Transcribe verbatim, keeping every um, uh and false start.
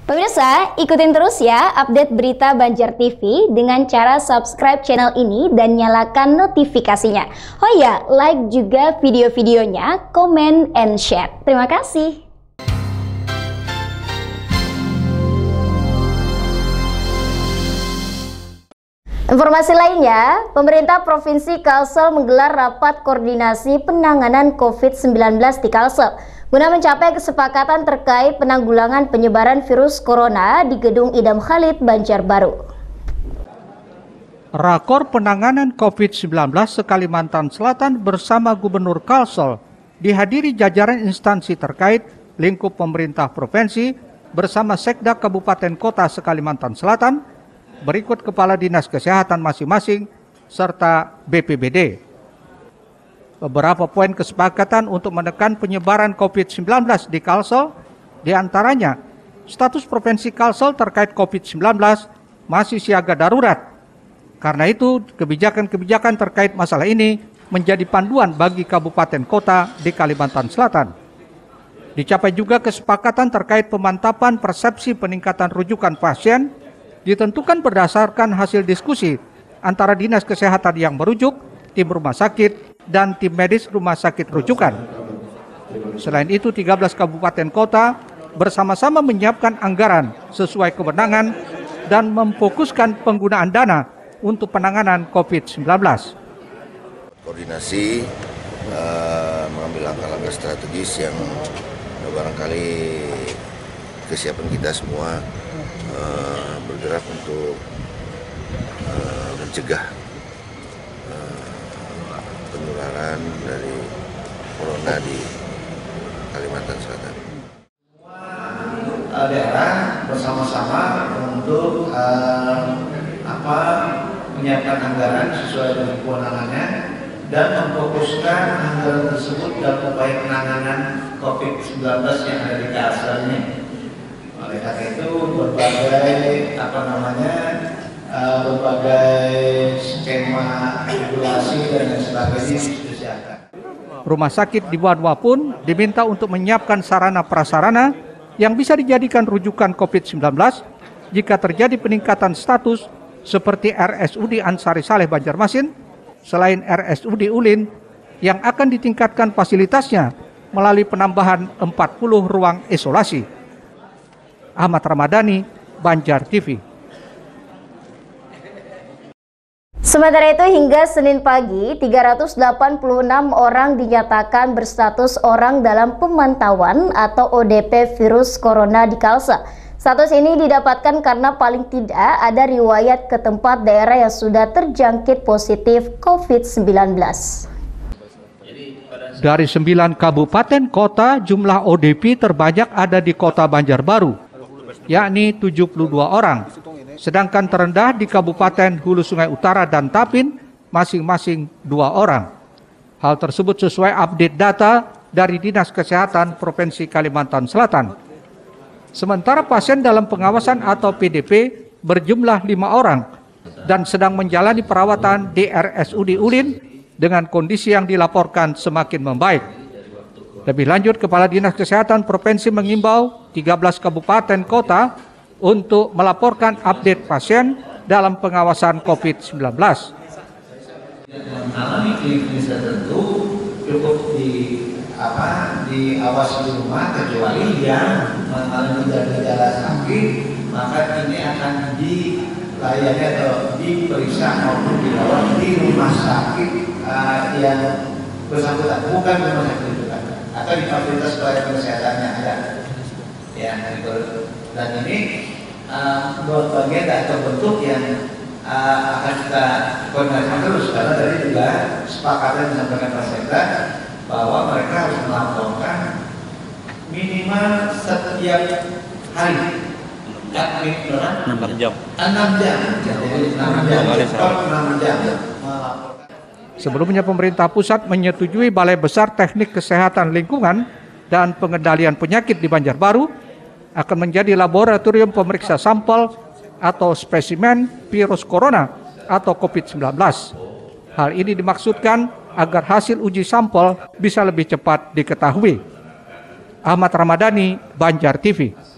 Pemirsa, ikutin terus ya update berita Banjar T V dengan cara subscribe channel ini dan nyalakan notifikasinya. Oh ya, like juga video-videonya, comment and share. Terima kasih. Informasi lainnya, pemerintah Provinsi Kalsel menggelar rapat koordinasi penanganan COVID sembilan belas di Kalsel guna mencapai kesepakatan terkait penanggulangan penyebaran virus corona di Gedung Idam Khalid, Banjarbaru. Rakor penanganan COVID sembilan belas se-Kalimantan Selatan bersama Gubernur Kalsel dihadiri jajaran instansi terkait lingkup pemerintah provinsi bersama Sekda Kabupaten Kota se-Kalimantan Selatan, berikut Kepala Dinas Kesehatan masing-masing, serta B P B D. Beberapa poin kesepakatan untuk menekan penyebaran COVID sembilan belas di Kalsel, diantaranya status Provinsi Kalsel terkait COVID sembilan belas masih siaga darurat. Karena itu, kebijakan-kebijakan terkait masalah ini menjadi panduan bagi kabupaten kota di Kalimantan Selatan. Dicapai juga kesepakatan terkait pemantapan persepsi peningkatan rujukan pasien ditentukan berdasarkan hasil diskusi antara Dinas Kesehatan yang merujuk, tim rumah sakit, dan tim medis rumah sakit rujukan. Selain itu, tiga belas kabupaten kota bersama-sama menyiapkan anggaran sesuai kewenangan dan memfokuskan penggunaan dana untuk penanganan COVID sembilan belas. Koordinasi uh, mengambil langkah-langkah strategis yang barangkali kesiapan kita semua uh, bergerak untuk uh, mencegah uh, penularan dari corona di Kalimantan Selatan. Semua daerah bersama-sama untuk uh, apa menyiapkan anggaran sesuai dengan kewenangannya dan memfokuskan anggaran tersebut dalam upaya penanganan COVID sembilan belas yang ada di Kalsel ini. Oleh karena itu berbagai apa namanya uh, berbagai skema regulasi dan lain sebagainya disiapkan. Rumah sakit di Wadwa pun diminta untuk menyiapkan sarana prasarana yang bisa dijadikan rujukan COVID sembilan belas jika terjadi peningkatan status seperti R S U D Ansari Saleh Banjarmasin, selain R S U D Ulin yang akan ditingkatkan fasilitasnya melalui penambahan empat puluh ruang isolasi. Ahmad Ramadhani, Banjar T V. Sementara itu, hingga Senin pagi, tiga ratus delapan puluh enam orang dinyatakan berstatus orang dalam pemantauan atau O D P virus corona di Kalsel. Status ini didapatkan karena paling tidak ada riwayat ke tempat daerah yang sudah terjangkit positif COVID sembilan belas. Dari sembilan kabupaten kota, jumlah O D P terbanyak ada di kota Banjarbaru, yakni tujuh puluh dua orang, sedangkan terendah di Kabupaten Hulu Sungai Utara dan Tapin masing-masing dua orang. Hal tersebut sesuai update data dari Dinas Kesehatan Provinsi Kalimantan Selatan. Sementara pasien dalam pengawasan atau P D P berjumlah lima orang dan sedang menjalani perawatan di R S U D Ulin dengan kondisi yang dilaporkan semakin membaik. Lebih lanjut, Kepala Dinas Kesehatan Provinsi mengimbau tiga belas kabupaten kota untuk melaporkan update pasien dalam pengawasan COVID sembilan belas. Mengalami klinis tertentu cukup di apa diawasi di rumah, kecuali yang mengalami gejala sakit, maka ini akan dilayani atau diperiksa maupun dirawat di rumah sakit uh, yang bersangkutan, bukan rumah sakit rujukan atau di fasilitas pelayanan kesehatannya ada. Ya, itu. Dan ini uh, dua bagian atau bentuk yang uh, akan kita koordinasikan terus, karena tadi juga sepakatan disampaikan Pak Sekda bahwa mereka harus melaporkan minimal setiap hari enam jam. enam jam. Jadi enam jam. enam jam. Sebelumnya, pemerintah pusat menyetujui Balai Besar Teknik Kesehatan Lingkungan dan Pengendalian Penyakit di Banjarbaru akan menjadi laboratorium pemeriksa sampel atau spesimen virus corona atau COVID sembilan belas. Hal ini dimaksudkan agar hasil uji sampel bisa lebih cepat diketahui. Ahmad Ramadhani, Banjar T V.